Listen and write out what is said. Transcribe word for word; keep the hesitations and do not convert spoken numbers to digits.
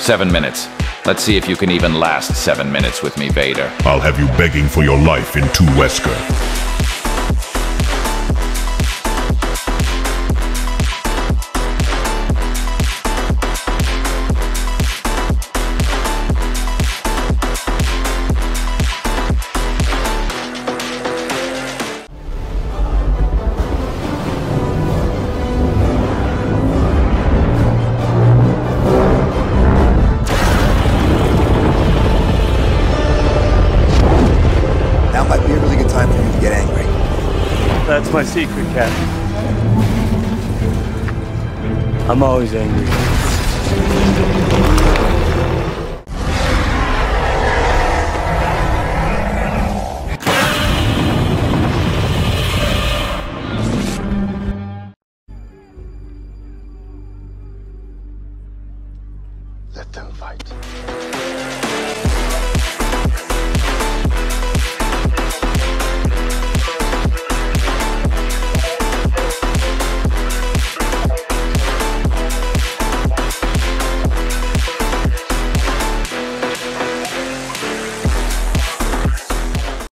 Seven minutes. Let's see if you can even last seven minutes with me, Vader. I'll have you begging for your life in two Wesker. That's my secret, Cap. I'm always angry. Let them fight.